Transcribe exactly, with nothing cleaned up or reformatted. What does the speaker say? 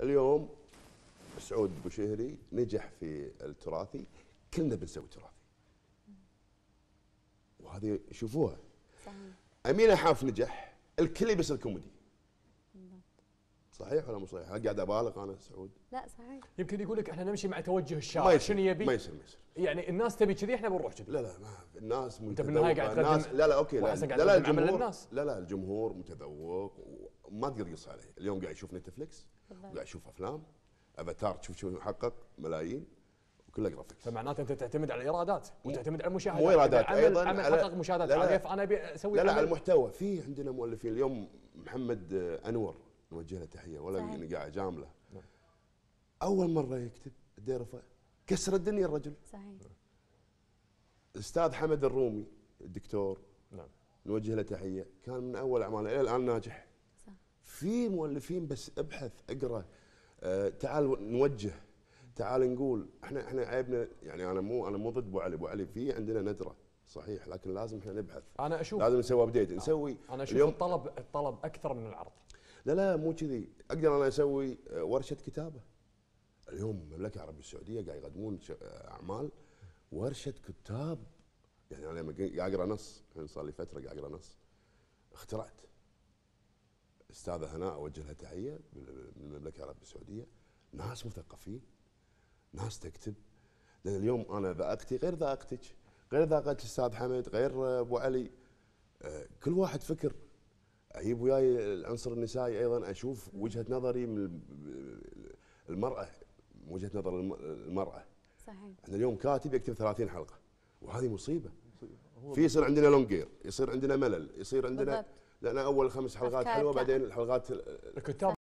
اليوم سعود بوشهري نجح في التراثي، كلنا بنسوي تراثي. وهذه شوفوها. صحيح. امينه حاف نجح، الكل بيصير كوميدي. صحيح ولا مو صحيح؟ هل قاعد ابالغ انا سعود؟ لا صحيح. يمكن يقول لك احنا نمشي مع توجه ما الشارع، يصير شنو يبي؟ ما يصير ما يصير يعني الناس تبي كذي احنا بنروح كذي. لا لا ما الناس انت بالنهايه قاعد تقدم الناس لا لا اوكي لا وأحسن قاعد لا, لا تقدم عمل الجمهور للناس. لا لا الجمهور متذوق وما تقدر تقص عليه، اليوم قاعد يشوف نتفلكس وقاعد يشوف افلام، افاتار تشوف شو حقق ملايين وكله جرافيكس. فمعناته انت تعتمد على الايرادات وتعتمد على المشاهدات. مو ايرادات عمل ايضا عمل على حقق مشاهدات لا لا عاليه فانا ابي اسوي لا لا عمل. على المحتوى. في عندنا مؤلفين اليوم، محمد انور نوجه له تحيه ولا صحيح. قاعد جامله. اول مره يكتب الديرفه كسر الدنيا الرجل. صحيح. الاستاذ حمد الرومي الدكتور نعم نوجه له تحيه، كان من اول اعماله الى الان ناجح. صح. في مؤلفين بس ابحث اقرا، آه تعال نوجه، تعال نقول احنا احنا عيبنا يعني انا مو انا مو ضد ابو علي، ابو علي في عندنا ندره صحيح، لكن لازم احنا نبحث. انا اشوف لازم نسوي ابديت نسوي. انا اشوف اليوم الطلب الطلب اكثر من العرض. لا لا مو كذي، اقدر انا اسوي ورشه كتابه. اليوم المملكه العربيه السعوديه قاعد يقدمون اعمال ورشه كتاب. يعني انا لما قاعد اقرا نص، صار لي فتره قاعد اقرا نص، اخترعت. استاذه هناء اوجه لها تحيه من المملكه العربيه السعوديه، ناس مثقفين، ناس تكتب. لان اليوم انا ذائقتي غير ذائقتك، غير ذائقه الاستاذ حمد، غير ابو علي. كل واحد فكر. اجيب وياي العنصر النسائي ايضا، اشوف وجهه نظري من المراه، وجهه نظر المراه. صحيح. احنا اليوم كاتب يكتب ثلاثين حلقه وهذه مصيبه. في يصير عندنا لونجير، يصير عندنا ملل، يصير عندنا بالضبط. لان اول خمس حلقات أفكار حلوه كا- بعدين الحلقات الكتاب